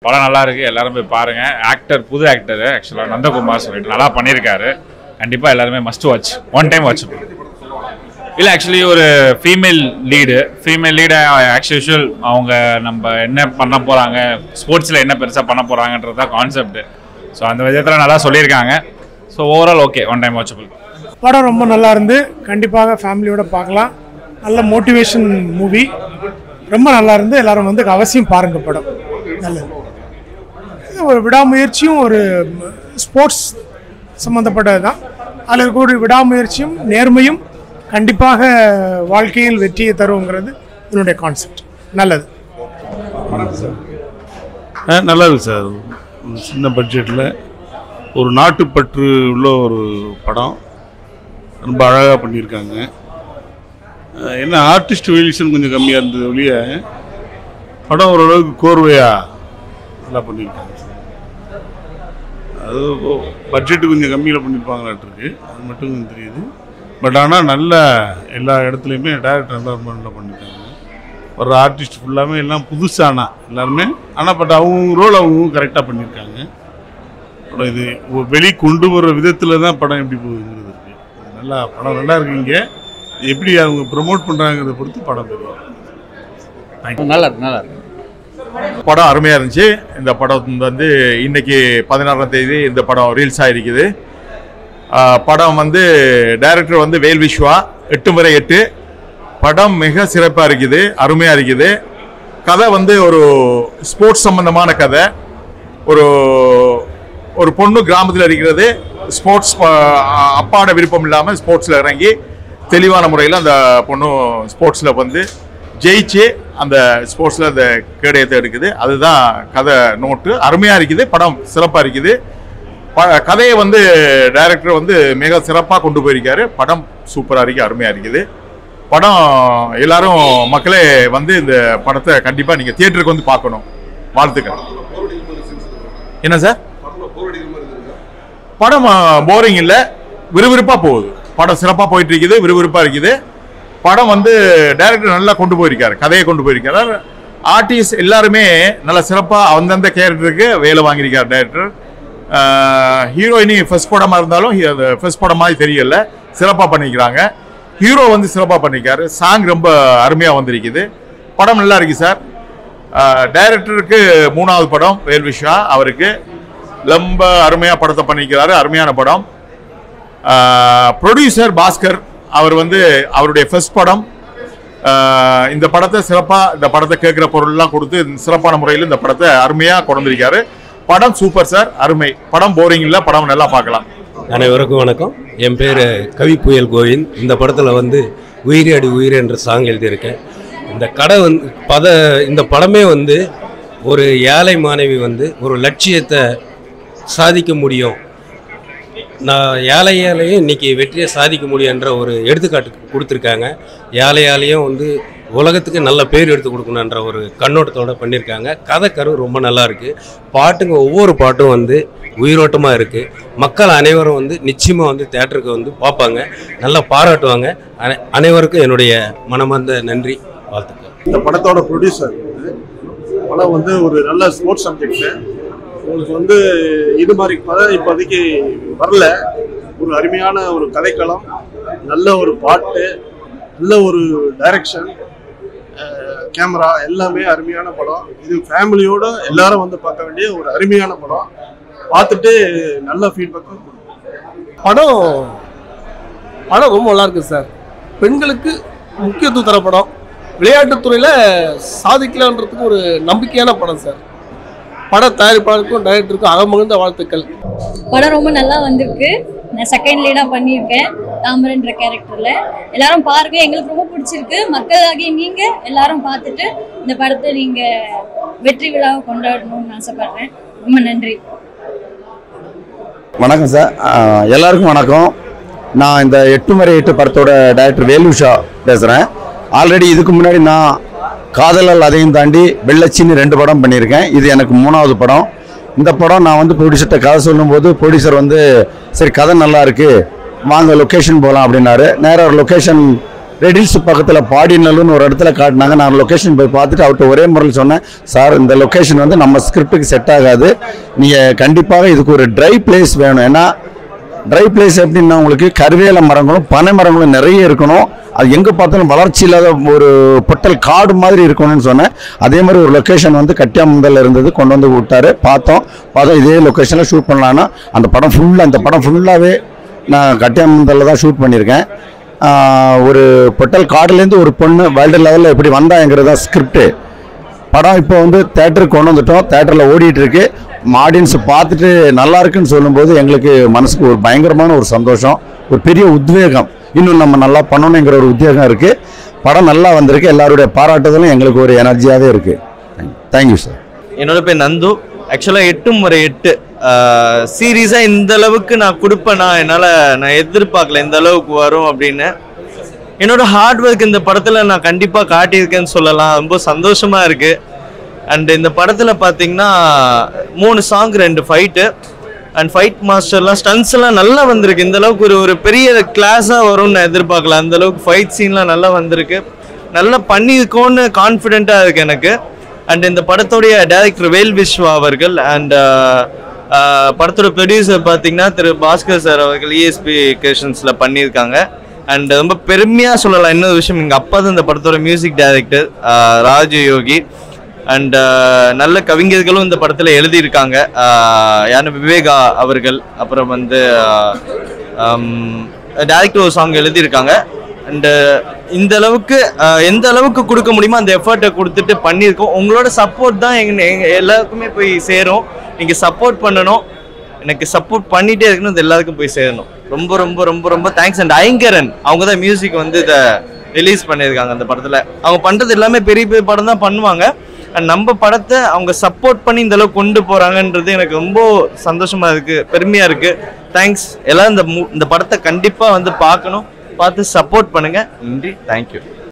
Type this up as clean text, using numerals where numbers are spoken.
படம் நல்லா இருக்குது, எல்லாரும் போய் பாருங்கள். ஆக்டர் புது ஆக்டர் ஆக்சுவலாக நந்தகுமார் சொல்லிட்டு நல்லா பண்ணியிருக்காரு. கண்டிப்பாக எல்லாருமே must watch, one time watch. இல்லை ஆக்சுவலி ஒரு ஃபீமேல் லீடை ஆக்சுவல் அவங்க நம்ம என்ன பண்ண போகிறாங்க, ஸ்போர்ட்ஸில் என்ன பெருசாக பண்ண போகிறாங்கன்றது தான் கான்செப்ட். ஸோ அந்த விதத்தில் நல்லா சொல்லியிருக்காங்க. So overall okay, one time watchable. படம் ரொம்ப நல்லா இருந்து கண்டிப்பாக ஃபேமிலியோட பார்க்கலாம். நல்ல மோட்டிவேஷன் மூவி, ரொம்ப நல்லா இருந்து எல்லாரும் வந்து அவசியம் பாருங்க. படம் நல்லது, ஒரு விடாமுயற்சியும் ஒரு ஸ்போர்ட்ஸ் சம்மந்தப்பட்டது தான். அதில் இருக்கக்கூடிய விடாமுயற்சியும் நேர்மையும் கண்டிப்பாக வாழ்க்கையில் வெற்றியை தருங்கிறது இதனுடைய கான்செப்ட். நல்லது, நல்லது சார். சின்ன பட்ஜெட்டில் ஒரு நாட்டுப்பற்று உள்ள ஒரு படம், ரொம்ப அழகாக பண்ணியிருக்காங்க. என்ன ஆர்டிஸ்ட் வேல்யூஷன் கொஞ்சம் கம்மியாக இருந்தது ஒழிய படம் ஓரளவுக்கு கோர்வையாக நல்லா பண்ணியிருக்காங்க. அது பட்ஜெட்டு கொஞ்சம் கம்மியில் பண்ணியிருப்பாங்களாட்டிருக்கு, அது மட்டும் கொஞ்சம் தெரியுது. பட் ஆனால் நல்ல எல்லா இடத்துலையுமே டேரக்டர் நல்லா ரொம்ப நல்லா பண்ணியிருக்காங்க. வர்ற ஆர்டிஸ்ட் ஃபுல்லாமே எல்லாம் புதுசானா எல்லாருமே, ஆனால் பட் அவங்க ரோல் அவங்க கரெக்டாக பண்ணியிருக்காங்க. படம் இது வெளி கொண்டு வர விதத்தில் தான் படம் எப்படி போகுதுங்கிறது இருக்குது. நல்லா படம் நல்லா இருக்குங்க. எப்படி அவங்க ப்ரமோட் பண்ணுறாங்கிறத பொறுத்து படம் தெரியும். நல்லா இருக்கு, நல்லா இருக்கு. படம் அருமையாக இருந்துச்சு. இந்த படம் வந்து இன்னைக்கு 16ஆம் தேதி இந்த படம் ரீல்ஸ் ஆகிருக்குது. படம் வந்து டைரக்டர் வந்து வேல் விஸ்வா, எட்டும் வரை எட்டு. படம் மிக சிறப்பாக இருக்குது, அருமையாக இருக்குது. கதை வந்து ஒரு ஸ்போர்ட்ஸ் சம்பந்தமான கதை. ஒரு பொண்ணு கிராமத்தில் இருக்கிறது, ஸ்போர்ட்ஸ் அப்பாட விருப்பம் இல்லாமல் ஸ்போர்ட்ஸில் இறங்கி தெளிவான முறையில் அந்த பொண்ணு ஸ்போர்ட்ஸில் வந்து ஜெயிச்சு அந்த ஸ்போர்ட்ஸில் அந்த கேடயத்தை எடுக்குது. அதுதான் கதை நோட்டு. அருமையாக இருக்குது, படம் சிறப்பாக இருக்குது. கதையை வந்து டைரக்டர் வந்து மிக சிறப்பாக கொண்டு போயிருக்காரு. படம் சூப்பராக இருக்குது, அருமையாக இருக்குது. படம் எல்லாரும் மக்களே வந்து இந்த படத்தை கண்டிப்பாக நீங்கள் தியேட்டருக்கு வந்து பார்க்கணும். வாழ்த்துக்கள். என்ன சார், படம் போரிங் இல்லை, விறுவிறுப்பாக போகுது. படம் சிறப்பாக போயிட்டு இருக்குது, விறுவிறுப்பாக இருக்குது. படம் வந்து டைரக்டர் நல்லா கொண்டு போயிருக்காரு, கதையை கொண்டு போயிருக்காரு. ஆர்டிஸ்ட் எல்லாருமே நல்லா சிறப்பாக அந்தந்த கேரக்டருக்கு வேலை வாங்கியிருக்கார் டைரக்டர். ஹீரோயினி ஃபர்ஸ்ட் படமாக இருந்தாலும் ஃபர்ஸ்ட் படம் மாதிரி தெரியல, சிறப்பாக பண்ணிக்கிறாங்க. ஹீரோ வந்து சிறப்பாக பண்ணியிருக்காரு. சாங் ரொம்ப அருமையாக வந்திருக்குது. படம் நல்லா இருக்கு சார். டைரக்டருக்கு 3வது படம் வேல் விஸ்வா, அவருக்கு ரொம்ப அருமையாக படத்தை பண்ணிக்கிறாரு. அருமையான படம். ப்ரொடியூசர் பாஸ்கர், அவர் வந்து அவருடைய ஃபர்ஸ்ட் படம். இந்த படத்தை சிறப்பாக, இந்த படத்தை கேட்குற பொருள்லாம் கொடுத்து சிறப்பான முறையில் இந்த படத்தை அருமையாக கொண்டு வந்திருக்காரு. படம் சூப்பர் சார், அருமை. படம் போரிங் இல்லை, படம் நல்லா பார்க்கலாம். அனைவருக்கும் வணக்கம். என் பேர் கவி புயல் கோவிந்த். இந்த படத்தில் வந்து உயிரி அடி உயிர் என்ற சாங் எழுதியிருக்கேன். இந்த கடை வந்து இந்த படமே வந்து ஒரு ஏழை மாணவி வந்து ஒரு லட்சியத்தை சாதிக்க முடியும், நான் ஏழையாலேயும் இன்றைக்கி வெற்றியை சாதிக்க முடியுன்ற ஒரு எடுத்துக்காட்டு கொடுத்துருக்காங்க. ஏழையாலேயும் வந்து உலகத்துக்கு நல்ல பேர் எடுத்து கொடுக்கணுன்ற ஒரு கண்ணோட்டத்தோடு பண்ணியிருக்காங்க. கதை கரு ரொம்ப நல்லா இருக்குது. பாட்டுங்க ஒவ்வொரு பாட்டும் வந்து உயிரோட்டமாக இருக்குது. மக்கள் அனைவரும் வந்து நிச்சயமாக வந்து தேட்டருக்கு வந்து பார்ப்பாங்க, நல்லா பாராட்டுவாங்க. அனைவருக்கும் என்னுடைய மனமார்ந்த நன்றி, வாழ்த்துக்கள். இந்த படத்தோட ப்ரொடியூசர் படம் வந்து ஒரு நல்ல ஸ்போர்ட்ஸ் சப்ஜெக்ட். உங்களுக்கு வந்து இது மாதிரி படம் இப்போதைக்கு வரல. ஒரு அருமையான ஒரு கதைக்களம், நல்ல ஒரு பாட்டு, நல்ல ஒரு டைரக்ஷன், கேமரா எல்லாமே அருமையான படம். இது ஃபேமிலியோட எல்லாரும் வந்து பார்க்க வேண்டிய ஒரு அருமையான படம். பார்த்துட்டு நல்ல ஃபீட்பேக்கும் படம் ரொம்ப நல்லா இருக்கு சார். பெண்களுக்கு முக்கியத்துவம் தர படம். விளையாட்டுத்துறையில் சாதிக்கலான்றதுக்கு ஒரு நம்பிக்கையான படம் சார். பட தயாரிப்பாளருக்கும் டைரக்டருக்கும் அகமகிழ்ந்த வாழ்த்துக்கள். படம் ரொம்ப நல்லா வந்திருக்கு. நான் செகண்ட் லீடாக பண்ணியிருக்கேன் தாமரன்ற கேரக்டரில். எல்லாரும் பாருங்க, எங்களுக்கு ரொம்ப பிடிச்சிருக்கு. மக்களாகிய நீங்கள் எல்லாரும் பார்த்துட்டு இந்த படத்தை நீங்கள் வெற்றி விழாவை கொண்டாடணும்னு ஆசைப்படுறேன். ரொம்ப நன்றி. வணக்கம் சார், எல்லாருக்கும் வணக்கம். நான் இந்த எட்டும் வரை எட்டு படத்தோட டைரக்டர் வேல் விஸ்வா பேசுகிறேன். ஆல்ரெடி இதுக்கு முன்னாடி நான் காதலால் அதையும் தாண்டி வெள்ளச்சின்னு 2 படம் பண்ணியிருக்கேன். இது எனக்கு 3வது படம். இந்த படம் நான் வந்து ப்ரொடியூசர்கிட்ட கதை சொல்லும்போது ப்ரொடியூசர் வந்து சரி கதை நல்லா இருக்குது, வாங்க லொக்கேஷன் போகலாம் அப்படின்னாரு. நேராக ஒரு லொக்கேஷன் ரெடில்ஸ் பக்கத்தில் பாடிநல்லூர்னு ஒரு இடத்துல காட்டினாங்க. நான் லொக்கேஷன் போய் பார்த்துட்டு அவர்கிட்ட ஒரே முறையில் சொன்னேன், சார் இந்த லொக்கேஷன் வந்து நம்ம ஸ்கிரிப்டுக்கு செட் ஆகாது, நீங்கள் கண்டிப்பாக இதுக்கு ஒரு ட்ரை பிளேஸ் வேணும். ஏன்னா ட்ரை பிளேஸ் எப்படின்னா உங்களுக்கு கருவேல மரங்களும் பனை மரங்களும் நிறைய இருக்கணும், அது எங்கே பார்த்தாலும் வளர்ச்சி இல்லாத ஒரு பொட்டல் காடு மாதிரி இருக்கணும்னு சொன்னேன். அதே மாதிரி ஒரு லொக்கேஷன் வந்து கட்டியாமுந்தலில் இருந்தது, கொண்டு வந்து விட்டார். பார்த்தோம் இதே லொக்கேஷனில் ஷூட் பண்ணலான்னா அந்த படம் ஃபுல்லாகவே நான் கட்டியாமுந்தலில் தான் ஷூட் பண்ணியிருக்கேன். ஒரு பொட்டல் காடுலேருந்து ஒரு பொண்ணு வேர்ல்டு லெவலில் எப்படி வந்தாங்கிறது தான் ஸ்கிரிப்டு. படம் இப்போ வந்து தேட்டருக்கு கொண்டு வந்துட்டோம், தேட்டரில் ஓடிட்டுருக்கு. ஆடியன்ஸ் பார்த்துட்டு நல்லா இருக்குன்னு சொல்லும்போது எங்களுக்கு மனசுக்கு ஒரு பயங்கரமான ஒரு சந்தோஷம், ஒரு பெரிய உத்வேகம், இன்னும் நம்ம நல்லா பண்ணணுங்கிற ஒரு உத்வேகம் இருக்குது. படம் நல்லா வந்திருக்கு, எல்லாருடைய பாராட்டுதலும் எங்களுக்கு ஒரு எனர்ஜியாகவே இருக்குது. Thank you sir. என்னோட பேர் நந்து. ஆக்சுவலாக எட்டும் முறை எட்டு சீரீஸாக இந்த அளவுக்கு நான் கொடுப்பேன்னா நான் எதிர்பார்க்கல இந்த அளவுக்கு வரும் அப்படின்னு. என்னோட ஹார்ட் ஒர்க் இந்த படத்தில் நான் கண்டிப்பாக காட்டியிருக்கேன்னு சொல்லலாம். ரொம்ப சந்தோஷமாக இருக்குது. அண்ட் இந்த படத்தில் பார்த்தீங்கன்னா 3 சாங் 2 ஃபைட்டு அண்ட் ஃபைட் மாஸ்டர்லாம் ஸ்டன்ஸ் எல்லாம் நல்லா வந்திருக்கு. இந்த அளவுக்கு ஒரு பெரிய கிளாஸாக வரும்னு நான் எதிர்பார்க்கல. அந்த அளவுக்கு ஃபைட் சீன்லாம் நல்லா வந்திருக்கு, நல்லா பண்ணியிருக்கோன்னு கான்ஃபிடென்ட்டாக இருக்குது எனக்கு. அண்ட் இந்த படத்துடைய டைரக்டர் வேல் விஸ்வா அவர்கள் அண்ட் படத்தோட ப்ரொடியூசர் பார்த்தீங்கன்னா திரு பாஸ்கர் சார் அவர்கள் ESP கிரியேஷன்ஸில் பண்ணியிருக்காங்க. அண்ட் ரொம்ப பெருமையாக சொல்லலாம். இன்னொரு விஷயம், எங்கள் அப்பா தான் இந்த படத்தோட மியூசிக் டைரக்டர் ராஜயோகி. அண்ட் நல்ல கவிஞர்களும் இந்த படத்தில் எழுதியிருக்காங்க. யாரு விவேகா அவர்கள், அப்புறம் வந்து டைரக்டர் ஒரு சாங் எழுதியிருக்காங்க. அண்டு இந்த அளவுக்கு எந்த அளவுக்கு கொடுக்க முடியுமோ அந்த எஃபர்ட்டை கொடுத்துட்டு பண்ணியிருக்கோம். உங்களோட சப்போர்ட் தான் எல்லாருக்குமே போய் சேரும். நீங்கள் சப்போர்ட் பண்ணணும், எனக்கு சப்போர்ட் பண்ணிகிட்டே இருக்கணும், இது எல்லாருக்கும் போய் சேரணும். ரொம்ப ரொம்ப ரொம்ப ரொம்ப தேங்க்ஸ். அண்ட் ஐங்கரன் அவங்க தான் மியூசிக் வந்து இதை ரிலீஸ் பண்ணியிருக்காங்க. அந்த படத்தில் அவங்க பண்ணுறது எல்லாமே பெரிய பெரிய படம் தான் பண்ணுவாங்க. அண்ட் நம்ம படத்தை அவங்க சப்போர்ட் பண்ணி இந்த அளவுக்கு கொண்டு போகிறாங்கன்றது எனக்கு ரொம்ப சந்தோஷமாக இருக்குது, பெருமையாக இருக்குது. தேங்க்ஸ். எல்லாம் இந்த படத்தை கண்டிப்பாக வந்து பார்க்கணும், பார்த்து சப்போர்ட் பண்ணுங்கள். நன்றி. தேங்க்யூ.